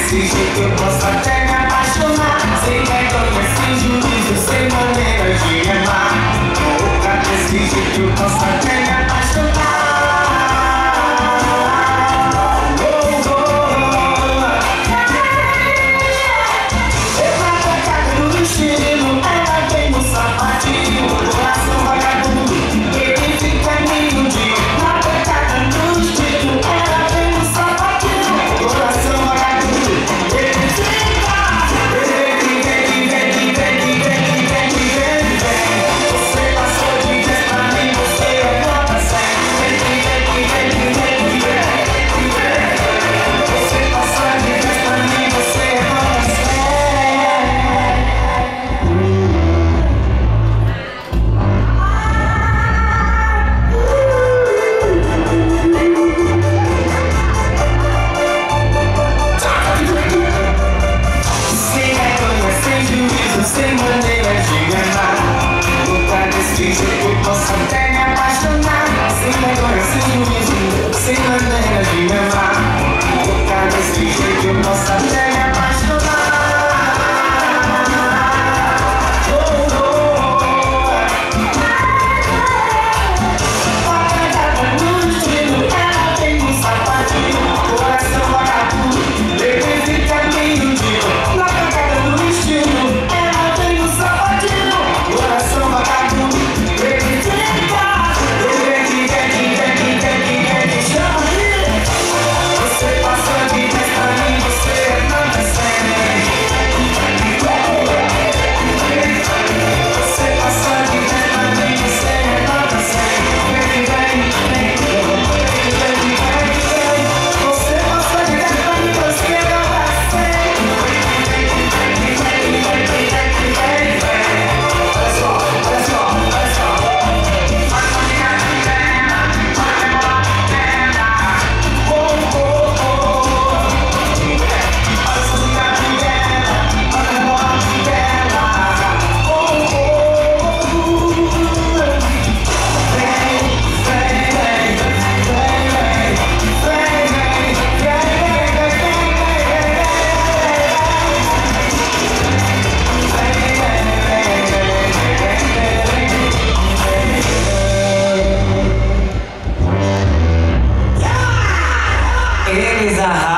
desse jeito eu posso até me apaixonar. Sem vergonha, sem juízo, sem maneira de amar. Louca, desse jeito eu posso até me apaixonar. Sem maneira de amar, louca desse jeito eu posso até me apaixonar. Sem vergonha, sem juízo, sem maneira de amar, louca desse jeito eu posso até me apaixonar. Apagada no destino, ela tem um sapatinho, coração vagabundo, depois de caminho de na pegada do destino. Eles arrasam.